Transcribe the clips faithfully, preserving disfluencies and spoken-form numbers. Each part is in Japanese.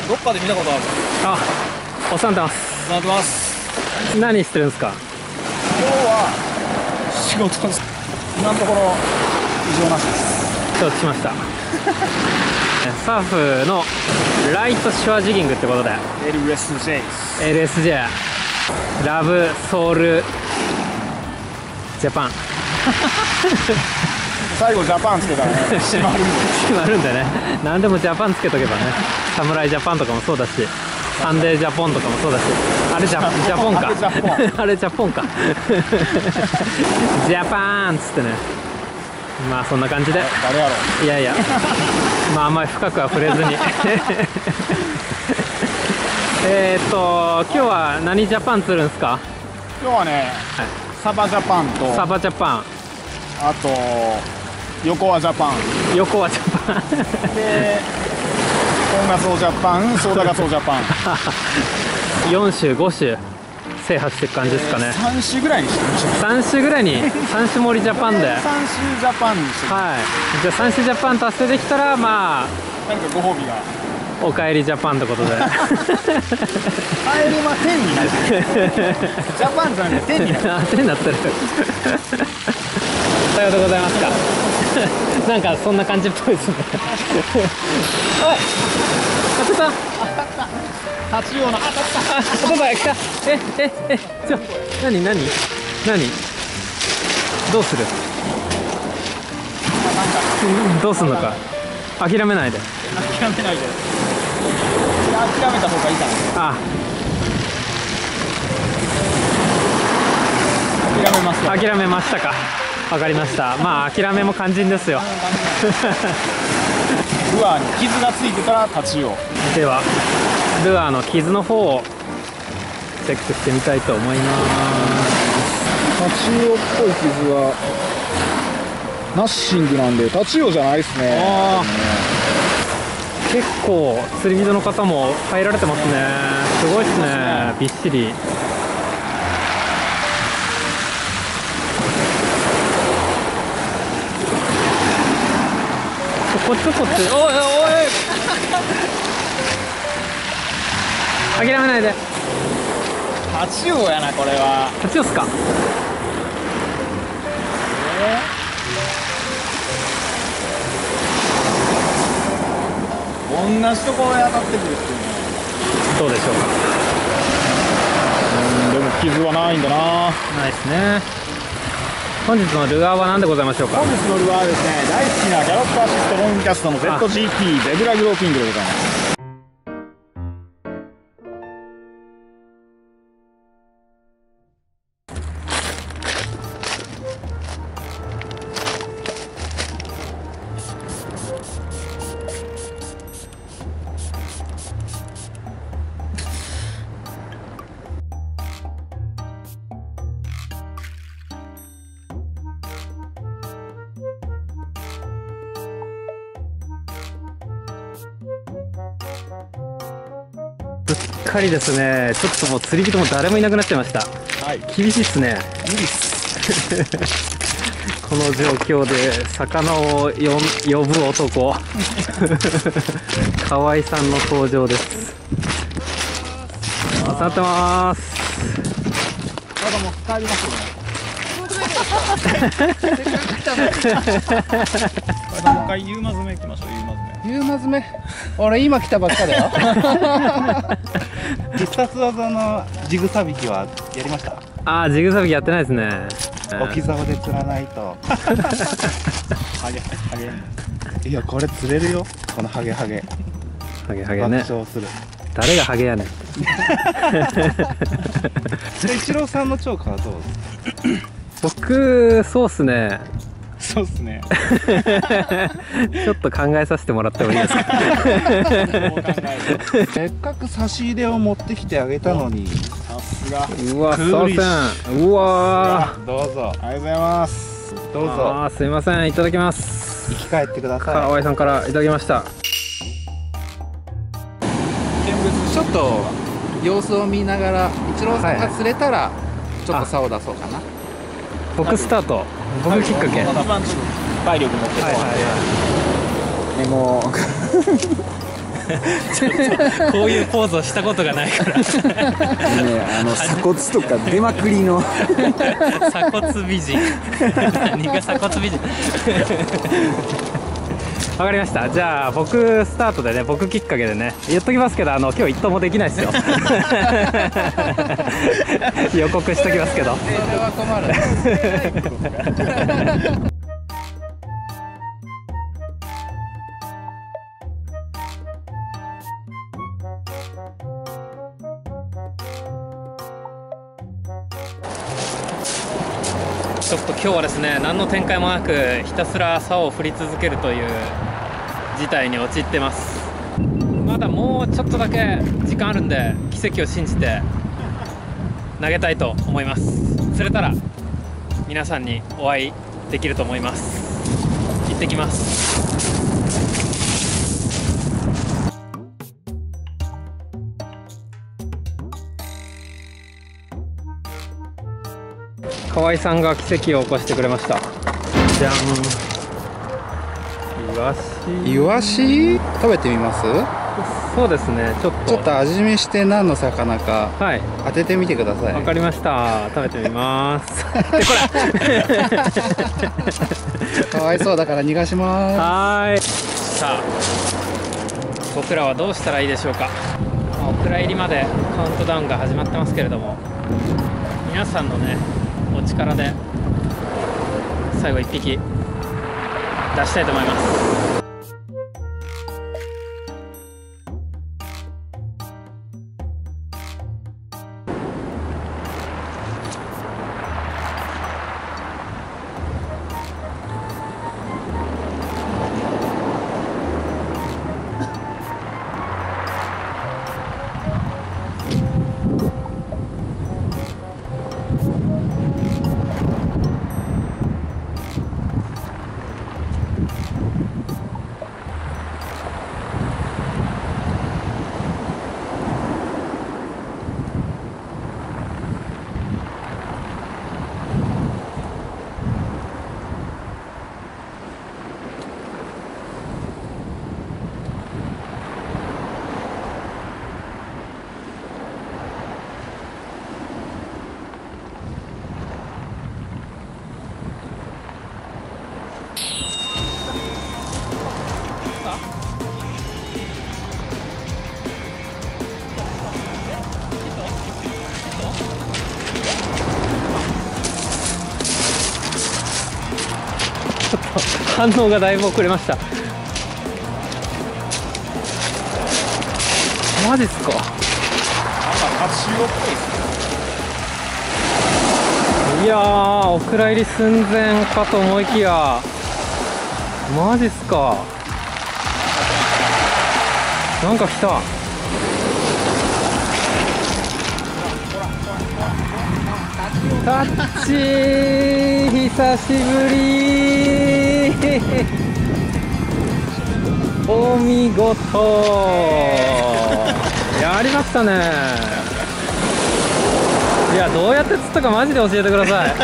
どっかで見たことある。 あ、お世話になってます。 お世話になってます。 何してるんですか？ 今日は仕事です。今のところ異常なしです。 承知しました。サーフのライトシュアジギングってことでエルエスジェイエルエスジェイ ラブソウルジャパン最後ジャパンつけたらね閉まるんで閉まるんでね。何でもジャパンつけとけばね、侍ジャパンとかもそうだし、サンデージャポンとかもそうだし、あれジャジャポンかあれジャポンかジャパンっつってね。まあそんな感じで、 誰やろう。 いやいやまああんまり深くは触れずにえっと今日は何ジャパン釣るんですか？ 今日はね、はい、サバジャパンとサバジャパン、 あと横はジャパン、 横はジャパンで本ガツオジャパン、ソーダガツオジャパンよん種ご種制覇していく感じですかね。 さん種ぐらいにしてみましょう。 さん種ぐらいにさん種盛りジャパンでさん種ジャパンにして、 はい、じゃあさん種ジャパン達成できたら、まあ何かご褒美が、 おかえりジャパンってことで帰りませんになってるジャパンじゃなくて天になってる天になってるさようでございますかなんかそんな感じっぽいですねおい当たったタチウオの当たったあ、当たった来た。えええちょ何何何どうするどうすんのか。諦めないで諦めないで諦めた方がいいかな。 あ諦めますか。 諦めましたか。わかりました。まあ諦めも肝心ですよルアーに傷がついてたらタチウオ。 ではルアーの傷の方をチェックしてみたいと思います。 タチウオっぽい傷はナッシングなんでタチウオじゃないですね。 あー、結構釣り人の方も入られてますね。すごいですね、びっしり。こっちこっち、おいおい諦めないで。 タチウオやなこれは。 タチウオっすか。 えー、同じところに当たってくるっていうね。 どうでしょうか。 うん、でも傷はないんだな。 ないですね。本日のルアーは何でございましょうか。 本日のルアーはですね、大好きなギャロップアシストロングキャストの ゼットジーティー ゼブラグローピングでございます。 すっかりですね、ちょっともう釣り人も誰もいなくなっちゃいました。 はい、 厳しいっすね。 無理っすこの状況で魚をよ呼ぶ男河合さんの登場です。お世話になってます。 まだもう帰りますよね。またもう一回ユーマ詰め行きましょう。ユーマ詰めユーマ詰め俺今来たばっかだよ必殺技のジグサ引きはやりました？ ああ、ジグサ引きやってないですね。 置き竿で釣らないとハゲハゲ。 いやこれ釣れるよ、このハゲハゲハゲハゲね。 爆笑する。 誰がハゲやねん。 イチローさんのチョークはどう？ 僕そうっすね、 そうっすねちょっと考えさせてもらってもいいですかせっかく差し入れを持ってきてあげたのに。 さすが。 うわ、すいません。うわー、 どうぞありがとうございます。 どうぞあー、すいません、いただきます。 生き返ってくださ河合さんからいただきました。 ちょっと様子を見ながらイチローさんが釣れたらちょっと竿を出そうかな。 僕スタート、僕きっかけ。 一番ちょっと体力持ってそうなんで、ね、もうちょっとこういうポーズをしたことがないからね、あの鎖骨とか出まくりの鎖骨美人何が鎖骨美人わかりました。じゃあ僕スタートでね、僕きっかけでね、言っときますけど、あの今日一投もできないですよ予告しときますけど。 それは困る。 ちょっと今日はですね、何の展開もなくひたすら竿を振り続けるという事態に陥ってます。まだもうちょっとだけ時間あるんで、奇跡を信じて投げたいと思います。釣れたら皆さんにお会いできると思います。行ってきます。河合さんが奇跡を起こしてくれました。じゃん。イワシ。 イワシ食べてみます？ そうですね。ちょっとちょっと味見して何の魚かはい当ててみてください。 わかりました。食べてみます。でこれ。 かわいそうだから逃がします。 はーい。さあ僕らはどうしたらいいでしょうか。まあ、お蔵入りまでカウントダウンが始まってますけれども、皆さんのねお力で最後いっぴき出したいと思います。反応がだいぶ遅れました。マジっすか。いやー、お蔵入り寸前かと思いきや、マジっすか。なんか来た。タッチー、久しぶりお見事やりましたね。いや、どうやって釣ったかマジで教えてください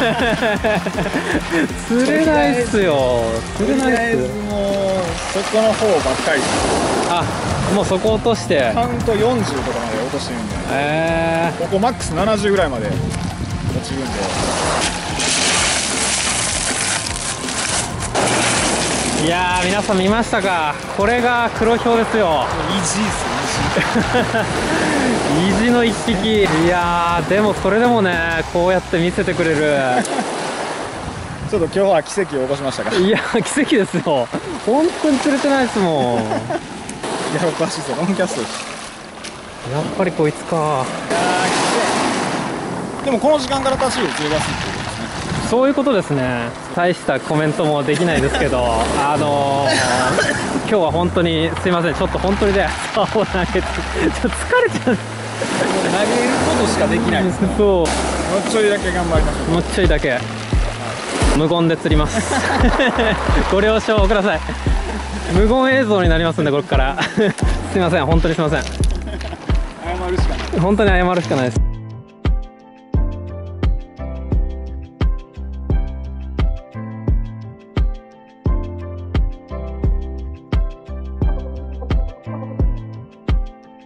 釣れないっすよ。釣れないっす。 もうそこの方ばっかり。 あ、もうそこ落としてカウントよんじゅうとかまで落としてるんで、 えここマックスななじゅうぐらいまで落ちるんで。 ー、いやー、皆さん見ましたか。これが黒ヒョウですよ。 イージーっすよ、 意地の一匹。いやー、でもそれでもね、こうやって見せてくれるちょっと今日は奇跡を起こしましたか。いいや、奇跡ですよ。本当に釣れてないですもんやや、おかしいっすよ、ロンキャストです。 っぱりこいつか。 いやー、きつい。でもこの時間からタチウオ釣れやすいってことですね。 そういうことですね。大したコメントもできないですけどあのー、今日は本当にすいません。ちょっと本当にね、竿を投げてちょっと疲れちゃう。 投げることしかできないです。 そう、 もうちょいだけ頑張りましょう。 もうちょいだけ無言で釣りますご了承ください。無言映像になりますんで、ここからすいません、本当にすいません。 謝るしかない。 本当に謝るしかないです。